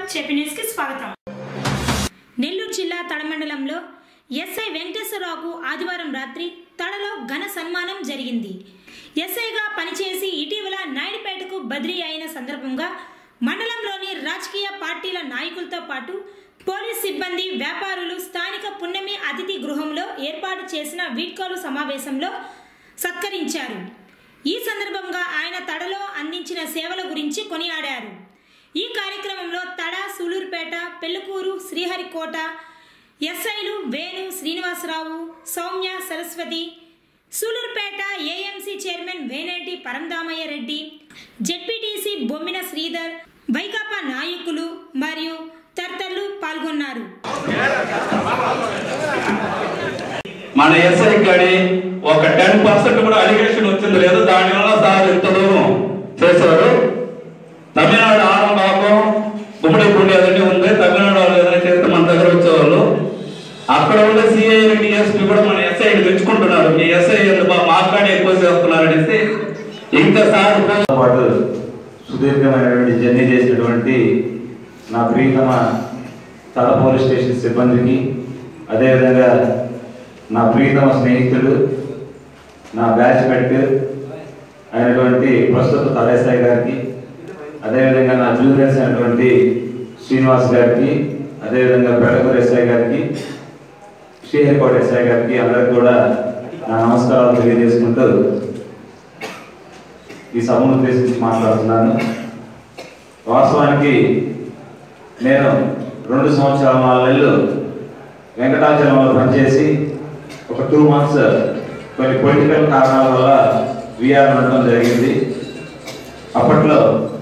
చెప్పి న్యూస్ కి స్వాగతం. నెల్లూరు జిల్లా తడ మండలంలో ఎస్ఐ వెంకటేశ్వరరావుకు ఆదివారం రాత్రి తడలో ఘన సన్మానం జరిగింది. ఎస్ఐగా పనిచేసి ఇటీవల నాయుడుపేటకు బదిలీ అయిన సందర్భంగా మండలంలోని రాజకీయ పార్టీల నాయకులతో పాటు పోలీస్ సిబ్బంది, వ్యాపారులు స్థానిక పున్నమి అతిథి గృహంలో ఏర్పాటు చేసిన వీడ్కోలు సమావేశంలో సత్కరించారు. ఈ సందర్భంగా ఆయన తడలో అందించిన సేవల గురించి కొనియాడారు. ఈ కార్యక్రమంలో తడ, సూలూరుపేట, పెళ్లకూరు, శ్రీహరికోట ఎస్ఐలు Venu, Srinivasarao, Soumya, Saraswathi, Sullurpeta AMC chairman Veneti Parandamaiah Reddy, ZPTC Bommina Sridhar, వైకాపా నాయకులు మరియు తదితరులు పాల్గొన్నారు. మన ఎస్ఐ కానీ ఒక 10% కూడా అలిగేషన్ వచ్చింది లేదు. దానివల్ల సార్ ఇంత దూరం చేశారు. తమిళనాడు ఆరం పాపం గుమ్మడి గుండె ఏదైనా ఉంది, తమిళనాడు వాళ్ళు ఏదైనా చేస్తే మన దగ్గర వచ్చేవాళ్ళు. అక్కడ ఉండే సిఐ, డిఎస్పీ కూడా మన ఎస్ఐని మెచ్చుకుంటున్నారు. మీ ఎస్ఐ మాట్లాడి ఎక్కువ చేస్తున్నారు అనేసి. ఇంకా సార్ పాటు సుదీర్ఘమైనటువంటి జర్నీ చేసినటువంటి నా ప్రియతమ తడ పోలీస్ స్టేషన్ సిబ్బందికి, అదేవిధంగా నా ప్రియతమ స్నేహితుడు, నా బ్యాచ్ మెట్ అయినటువంటి ప్రస్తుత తడ ఎస్ఐ గారికి, అదేవిధంగా నా జూనియర్స్ అయినటువంటి శ్రీనివాస్ గారికి, అదేవిధంగా పెళ్లకూరు ఎస్ఐ గారికి, శ్రీహరికోట ఎస్ఐ గారికి అందరికి కూడా నా నమస్కారాలు తెలియజేసుకుంటూ ఈ సభను ఉద్దేశించి మాట్లాడుతున్నాను. వాస్తవానికి నేను 2 సంవత్సరాల 4 నెలలు వెంకటాచలంలో పనిచేసి ఒక 2 months కొన్ని పొలిటికల్ కారణాల వల్ల వీఆర్ ఉండడం జరిగింది. అప్పట్లో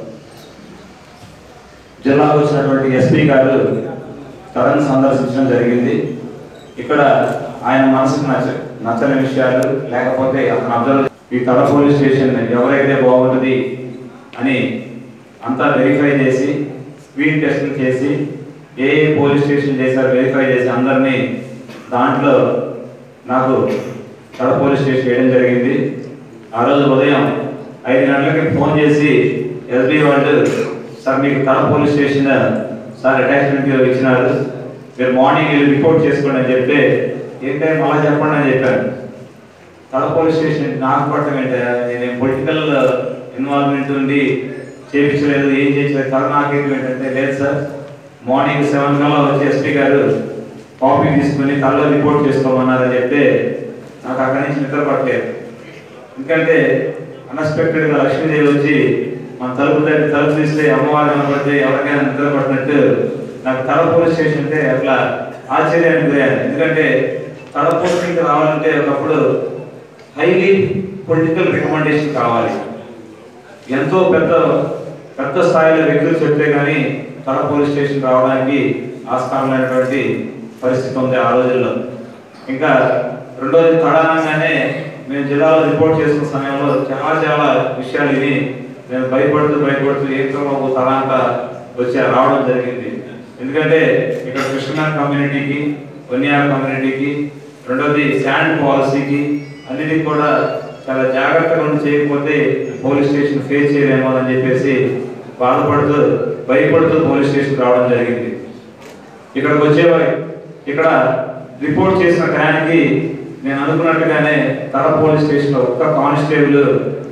జిల్లాకు వచ్చినటువంటి ఎస్పీ గారు తడను సందర్శించడం జరిగింది. ఇక్కడ ఆయన మనసుకు నచ్చని విషయాలు, లేకపోతే అతను అబ్జర్వ్ ఈ తడ పోలీస్ స్టేషన్ ఎవరైతే బాగుంటుంది అని అంతా వెరిఫై చేసి, స్పీడ్ టెస్టులు చేసి, ఏ పోలీస్ స్టేషన్ చేశారు వెరిఫై చేసి అందరినీ దాంట్లో నాకు తడ పోలీస్ స్టేషన్ వేయడం జరిగింది. ఆ రోజు ఉదయం 5 గంటలకి ఫోన్ చేసి ఎస్బీ వాళ్ళు, సార్ మీకు Tada police station sir attachment ఇచ్చినారు, మీరు మార్నింగ్ వెళ్ళి రిపోర్ట్ చేసుకోండి అని చెప్తే, ఏంటంటే మళ్ళీ చెప్పండి అని చెప్పాను. తడ పోలీస్ స్టేషన్ నాకు పట్టడం ఏంటంటే, నేను పొలిటికల్ ఇన్వాల్వ్మెంట్ ఉండి చేయించలేదు, ఏం చేయించలేదు. తడ నాకేంటి ఏంటంటే, లేదు సార్ మార్నింగ్ 7 కల్లా వచ్చి ఎస్పీ గారు కాపీ తీసుకుని తడలో రిపోర్ట్ చేసుకోమన్నారని చెప్తే నాకు అక్కడి నుంచి నిద్ర పట్టలేదు. ఎందుకంటే అన్ఎక్స్పెక్టెడ్గా లక్ష్మీదేవి వచ్చి మన తలుపు తీస్తే అమ్మవారు కనపడితే ఎవరికైనా నిద్ర పట్టినట్టు నాకు తడ పోలీస్ స్టేషన్ అంటే అట్లా ఆశ్చర్యానికి గురయ్యాను. ఎందుకంటే తడ పోలీసింగ్కి రావాలంటే ఒకప్పుడు హైలీ పొలిటికల్ రికమెండేషన్ కావాలి, ఎంతో పెద్ద స్థాయిలో వ్యక్తులు చెప్తే కానీ తడ పోలీస్ స్టేషన్ రావడానికి ఆస్కారమైనటువంటి పరిస్థితి ఉంది ఆ రోజుల్లో. ఇంకా రెండోది తడ అనగానే మేము జిల్లాలో రిపోర్ట్ చేసుకున్న సమయంలో చాలా విషయాలు ఇవి నేను భయపడుతూ ఏకబాబు తడ అంతా రావడం జరిగింది. ఎందుకంటే ఇక్కడ కృష్ణనాథ్ కమ్యూనిటీకి, వన్యార్ కమ్యూనిటీకి, రెండోది శాండ్ పాలసీకి అన్నిటికి కూడా చాలా జాగ్రత్తగా ఉండి చేయకపోతే పోలీస్ స్టేషన్ ఫేస్ చేయలేమో అని చెప్పేసి భయపడుతూ పోలీస్ స్టేషన్ రావడం జరిగింది. ఇక్కడికి వచ్చేవారు ఇక్కడ రిపోర్ట్ చేసిన టయానికి నేను అనుకున్నట్టుగానే తడ పోలీస్ స్టేషన్లో ఒక్క కానిస్టేబుల్